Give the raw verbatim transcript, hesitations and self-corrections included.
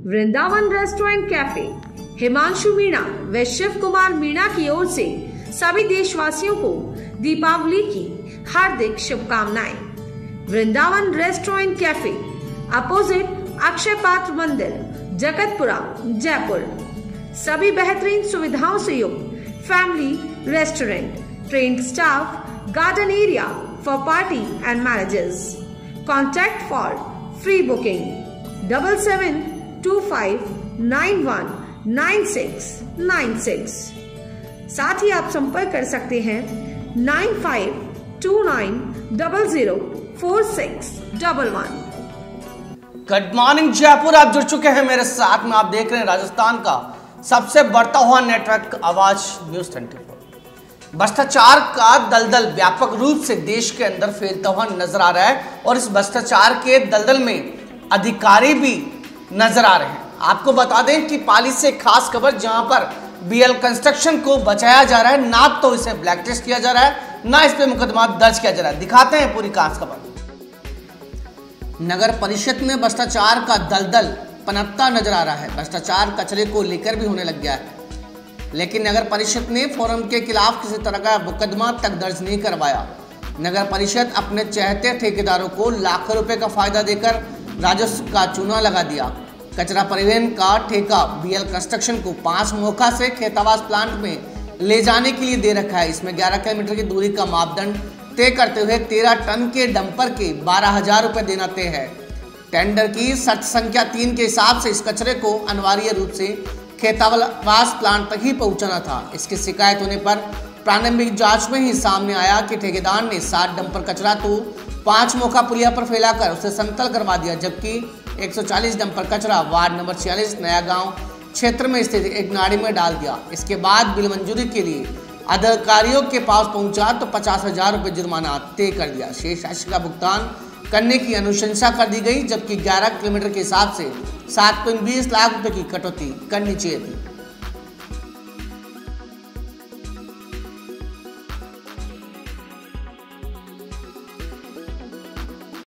Vrindavan restaurant cafe Himanshu Meena व शिव कुमार मीणा की ओर से सभी देशवासियों को दीपावली की हार्दिक शुभकामनाएं। Vrindavan restaurant cafe opposite Akshay Patra Mandir, Jagatpura, Jaipur. सभी बेहतरीन सुविधाओं से युक्त family restaurant, trained staff, garden area for party and marriages. Contact for free booking double seven two five nine one nine six nine six. साथ ही आप संपर्क कर सकते हैं nine five two nine double zero four six double one. Good morning Jaipur, आप जुड़ चुके हैं मेरे साथ में। आप देख रहे हैं राजस्थान का सबसे बढ़ता हुआ नेटवर्क आवाज न्यूज ट्वेंटी फोर। भ्रष्टाचार का दलदल व्यापक रूप से देश के अंदर फैलता हुआ नजर आ रहा है और इस भ्रष्टाचार के दलदल में अधिकारी भी नजर आ रहे हैं। आपको बता दें कि पाली से खास खबर, जहां पर बीएल कंस्ट्रक्शन को बचाया जा रहा है, ना तो इसे ब्लैकलिस्ट किया जा रहा है, ना इस पे मुकदमा दर्ज किया जा रहा है। दिखाते हैं पूरी खास खबर। नगर परिषद में भ्रष्टाचार का दलदल पनपता नजर आ रहा है। भ्रष्टाचार कचरे को लेकर भी होने लग गया है, लेकिन नगर परिषद ने फोरम के खिलाफ किसी तरह का मुकदमा तक दर्ज नहीं करवाया। नगर परिषद अपने चहेते ठेकेदारों को लाखों रुपए का फायदा देकर राजस्व का चूना लगा दिया। कचरा परिवहन का ठेका बीएल कंस्ट्रक्शन को पांच मौका से खेतावास प्लांट में ले जाने के लिए दे रखा है। इसमें ग्यारह किलोमीटर की दूरी का मापदंड तय करते हुए तेरह टन के डंपर के बारह हजार रुपए देना तय है। टेंडर की शर्त संख्या तीन के हिसाब से इस कचरे को अनिवार्य रूप से खेतावास प्लांट तक ही पहुंचाना था। इसकी शिकायत होने पर प्रारंभिक जांच में ही सामने आया कि ठेकेदार ने सात डंपर कचरा तो पांच मौका पुलिया पर फैलाकर उसे समतल करवा दिया, जबकि एक सौ चालीस डंपर कचरा वार्ड नंबर छियालीस नया गांव क्षेत्र में स्थित एक नाली में डाल दिया। इसके बाद बिल मंजूरी के लिए अधिकारियों के पास पहुंचा तो पचास हजार रुपये जुर्माना तय कर दिया। शेष राशि का भुगतान करने की अनुशंसा कर दी गई, जबकि ग्यारह किलोमीटर के हिसाब से सात पॉइंट बीस लाख रुपए की कटौती करनी चाहिए थी।